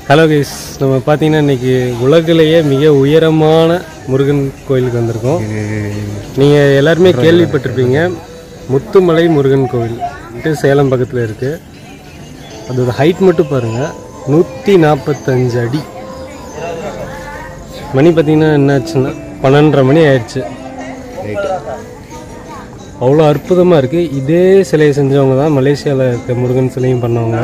Hello guys, நம்ம பார்த்தீங்கன்னா இன்றைக்கி உலகிலேயே மிக உயரமான முருகன் கோயிலுக்கு வந்திருக்கோம். நீங்கள் எல்லாருமே கேள்விப்பட்டிருப்பீங்க, முத்துமலை முருகன் கோவில் சேலம் பக்கத்தில் இருக்குது. அதோட ஹைட் மட்டும் பாருங்கள், 145 அடி. மணி பார்த்திங்கன்னா என்னாச்சுன்னா 12:30 மணி ஆயிடுச்சு. அவ்வளோ அற்புதமாக இருக்குது. இதே சிலையை செஞ்சவங்க தான் மலேசியாவில் இருக்க முருகன் சிலையும் பண்ணவங்க.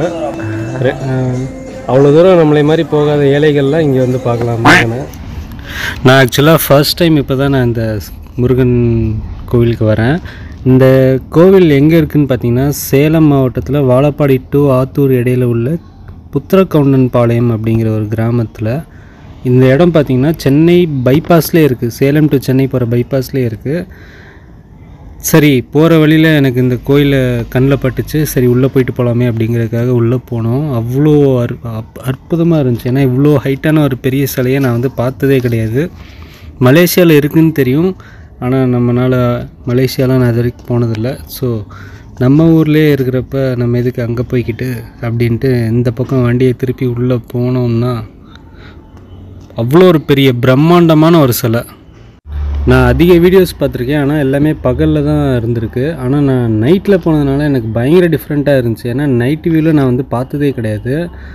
அவ்வளோ தூரம் நம்மளை மாதிரி போகாத ஏழைகள்லாம் இங்கே வந்து பார்க்கலாம். நான் ஆக்சுவலாக ஃபர்ஸ்ட் டைம் இப்போ தான் நான் இந்த முருகன் கோவிலுக்கு வரேன். இந்த கோவில் எங்கே இருக்குதுன்னு பார்த்தீங்கன்னா, சேலம் மாவட்டத்தில் வாழப்பாடி டு ஆத்தூர் இடையில் உள்ள புத்திரக்கவுண்டன் பாளையம் அப்படிங்கிற ஒரு கிராமத்தில். இந்த இடம் பார்த்திங்கன்னா சென்னை பைபாஸ்லேயே இருக்குது. சேலம் டு சென்னை போகிற பைபாஸ்லேயே இருக்குது. சரி, போகிற வழியில் எனக்கு இந்த கோயிலை கண்ணில் பட்டுச்சு. சரி, உள்ளே போயிட்டு போகலாமே அப்படிங்கிறதுக்காக உள்ளே போனோம். அவ்வளோ அற்புதமாக இருந்துச்சு. ஏன்னா இவ்வளோ ஹைட்டான ஒரு பெரிய சிலையை நான் வந்து பார்த்ததே கிடையாது. மலேசியாவில் இருக்குதுன்னு தெரியும், ஆனால் நம்மளால் மலேசியாலாம் நான் இது வரைக்கும் போனதில்லை. ஸோ நம்ம ஊர்லேயே இருக்கிறப்ப நம்ம எதுக்கு அங்கே போய்கிட்டு அப்படின்ட்டு இந்த பக்கம் வண்டியை திருப்பி உள்ளே போனோம்னா அவ்வளோ ஒரு பெரிய பிரம்மாண்டமான ஒரு சிலை. நான் அதிக வீடியோஸ் பார்த்துருக்கேன், ஆனால் எல்லாமே பகலில் தான் இருந்திருக்கு. ஆனால் நான் நைட்டில் போனதுனால எனக்கு பயங்கர டிஃப்ரெண்ட்டாக இருந்துச்சு. ஏன்னா நைட் வியூவில் நான் வந்து பார்த்ததே கிடையாது.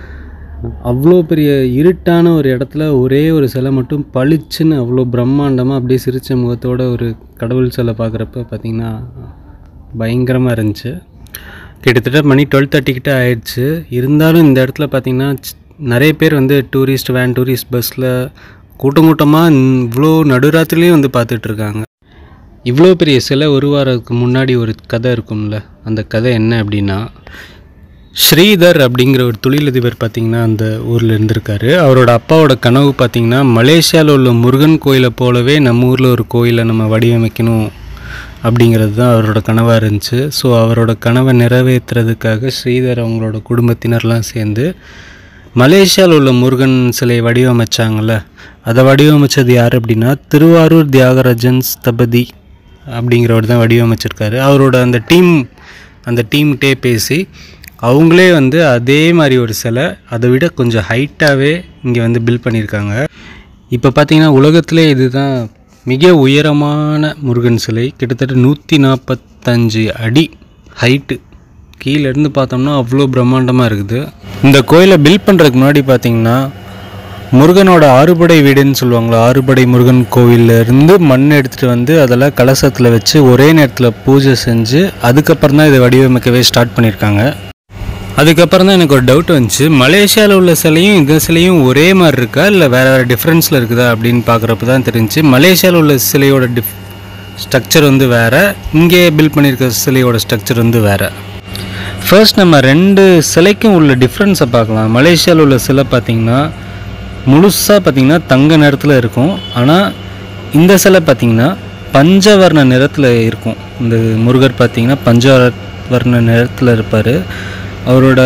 அவ்வளோ பெரிய இருட்டான ஒரு இடத்துல ஒரே ஒரு சிலை மட்டும் பளிச்சுன்னு அவ்வளோ பிரம்மாண்டமாக அப்படியே சிரித்த முகத்தோட ஒரு கடவுள் சிலை பார்க்குறப்ப பார்த்திங்கன்னா பயங்கரமாக இருந்துச்சு. கிட்டத்தட்ட மணி 12:30 கிட்ட ஆயிடுச்சு. இருந்தாலும் இந்த இடத்துல பார்த்திங்கன்னா நிறைய பேர் வந்து டூரிஸ்ட் வேன், டூரிஸ்ட் பஸ்ஸில் கூட்டமாக இவ்வளோ நடுராத்திரிலையும் வந்து பார்த்துட்ருக்காங்க. இவ்வளோ பெரிய சிலை உருவாகிறதுக்கு முன்னாடி ஒரு கதை இருக்கும்ல, அந்த கதை என்ன அப்படின்னா, ஸ்ரீதர் அப்படிங்கிற ஒரு தொழிலதிபர் பார்த்திங்கன்னா அந்த ஊரில் இருந்திருக்காரு. அவரோட அப்பாவோட கனவு பார்த்திங்கன்னா, மலேசியாவில் உள்ள முருகன் கோயிலை போலவே நம்ம ஊரில் ஒரு கோயிலை நம்ம வடிவமைக்கணும் அப்படிங்கிறது தான் அவரோட கனவாக இருந்துச்சு. ஸோ அவரோட கனவை நிறைவேற்றுறதுக்காக ஸ்ரீதர் அவங்களோட குடும்பத்தினர்லாம் சேர்ந்து மலேசியாவில் உள்ள முருகன் சிலையை வடிவமைச்சாங்கள்ல, அதை வடிவமைச்சது யார் அப்படின்னா திருவாரூர் தியாகராஜன் ஸ்தபதி அப்படிங்கிறவர் தான் வடிவமைச்சிருக்காரு. அவரோட அந்த டீம்கிட்டே பேசி அவங்களே வந்து அதே மாதிரி ஒரு சிலை, அதை விட கொஞ்சம் ஹைட்டாகவே இங்கே வந்து பில்ட் பண்ணியிருக்காங்க. இப்போ பார்த்திங்கன்னா உலகத்திலே இதுதான் மிக உயரமான முருகன் சிலை. கிட்டத்தட்ட 145 அடி ஹைட்டு. கீழேருந்து பார்த்தோம்னா அவ்வளோ பிரம்மாண்டமாக இருக்குது. இந்த கோயிலை பில்ட் பண்ணுறதுக்கு முன்னாடி பார்த்திங்கன்னா முருகனோட ஆறுபடை வீடுன்னு சொல்லுவாங்களா, ஆறுபடை முருகன் கோவிலேருந்து மண் எடுத்துகிட்டு வந்து அதெல்லாம் கலசத்தில் வச்சு ஒரே நேரத்தில் பூஜை செஞ்சு அதுக்கப்புறம் தான் இதை வடிவமைக்கவே ஸ்டார்ட் பண்ணியிருக்காங்க. அதுக்கப்புறம் தான் எனக்கு ஒரு டவுட் வந்துச்சு, மலேசியாவில் உள்ள சிலையும் இந்த சிலையும் ஒரே மாதிரி இருக்கா இல்லை வேறு வேறு டிஃப்ரென்ஸில் இருக்குதா அப்படின்னு பார்க்குறப்ப தான் தெரிஞ்சிச்சு. மலேசியாவில் உள்ள சிலையோட ஸ்ட்ரக்சர் வந்து வேறு, இங்கே பில்ட் பண்ணியிருக்க சிலையோட ஸ்ட்ரக்சர் வந்து வேறு. ஃபர்ஸ்ட் நம்ம ரெண்டு சிலைக்கும் உள்ள டிஃப்ரென்ஸை பார்க்கலாம். மலேசியாவில் உள்ள சிலை பார்த்திங்கன்னா முழுசாக பார்த்திங்கன்னா தங்க நிறத்தில் இருக்கும். ஆனால் இந்த சிலை பார்த்திங்கன்னா பஞ்சவர்ண நிறத்தில் இருக்கும். இந்த முருகர் பார்த்திங்கன்னா பஞ்சவர்ண நிறத்தில் இருப்பார். அவரோட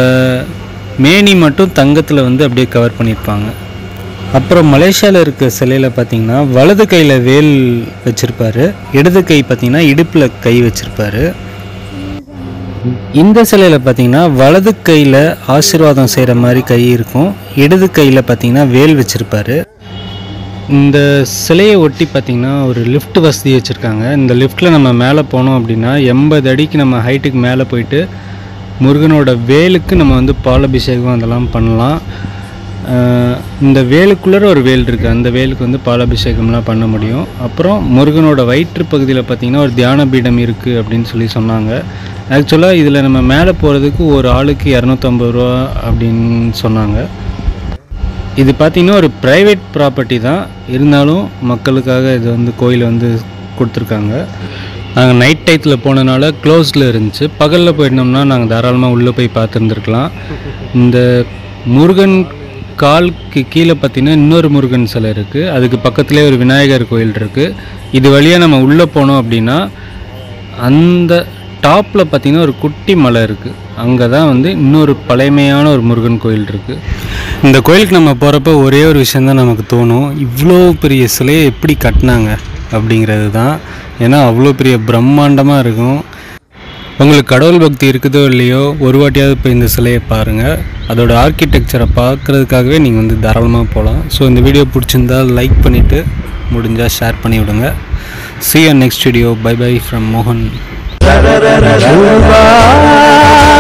மேனி மட்டும் தங்கத்தில் வந்து அப்படியே கவர் பண்ணியிருப்பாங்க. அப்புறம் மலேசியாவில் இருக்க சிலையில் பார்த்திங்கன்னா வலது கையில் வேல் வச்சுருப்பார், இடது கை பார்த்திங்கன்னா இடுப்பில் கை வச்சுருப்பார். இந்த சிலையில் பார்த்திங்கன்னா வலது கையில் ஆசீர்வாதம் செய்கிற மாதிரி கை இருக்கும், இடது கையில் பார்த்திங்கன்னா வேல் வச்சுருப்பார். இந்த சிலையை ஒட்டி பார்த்திங்கன்னா ஒரு லிஃப்ட் வசதி வச்சுருக்காங்க. இந்த லிஃப்ட்டில் நம்ம மேலே போனோம் அப்படின்னா 80 அடிக்கு நம்ம ஹைட்டுக்கு மேலே போயிட்டு முருகனோட வேலுக்கு நம்ம வந்து பாலாபிஷேகம் அதெல்லாம் பண்ணலாம். இந்த வேலுக்குள்ளே ஒரு வேல் இருக்குது, அந்த வேலுக்கு வந்து பாலாபிஷேகம்லாம் பண்ண முடியும். அப்புறம் முருகனோட வயிற்று பகுதியில் பார்த்திங்கன்னா ஒரு தியான பீடம் இருக்குது அப்படின்னு சொல்லி சொன்னாங்க. ஆக்சுவலாக இதில் நம்ம மேலே போகிறதுக்கு ஒரு ஆளுக்கு 250 ரூபா அப்படின்னு சொன்னாங்க. இது பார்த்திங்கன்னா ஒரு ப்ரைவேட் ப்ராப்பர்ட்டி தான், இருந்தாலும் மக்களுக்காக இது வந்து கோயில் வந்து கொடுத்துருக்காங்க. நாங்கள் நைட் டைத்தில் போனதுனால க்ளோஸில் இருந்துச்சு. பகலில் போயிருந்தோம்னா நாங்கள் தாராளமாக உள்ளே போய் பார்த்துருந்துருக்கலாம். இந்த முருகன் காலுக்கு கீழே பார்த்திங்கன்னா இன்னொரு முருகன் சிலை இருக்குது, அதுக்கு பக்கத்துலேயே ஒரு விநாயகர் கோயில் இருக்குது. இது வழியாக நம்ம உள்ளே போனோம் அப்படின்னா அந்த டாப்பில் பார்த்திங்கன்னா ஒரு குட்டி மலை இருக்குது, அங்கே தான் வந்து இன்னொரு பழமையான ஒரு முருகன் கோயில் இருக்குது. இந்த கோயிலுக்கு நம்ம போகிறப்ப ஒரே ஒரு விஷயந்தான் நமக்கு தோணும், இவ்வளோ பெரிய சிலையை எப்படி கட்டினாங்க அப்படிங்கிறது தான். ஏன்னா அவ்வளோ பெரிய பிரம்மாண்டமாக இருக்கும். உங்களுக்கு கடவுள் பக்தி இருக்குதோ இல்லையோ, ஒரு வாட்டியாவது இப்போ இந்த சிலையை பாருங்கள். அதோட ஆர்கிடெக்சரை பார்க்குறதுக்காகவே நீங்கள் வந்து தாராளமாக போகலாம். ஸோ இந்த வீடியோ பிடிச்சிருந்தால் லைக் பண்ணிவிட்டு முடிஞ்சால் ஷேர் பண்ணி விடுங்க. See you next video. Bye bye from Mohan.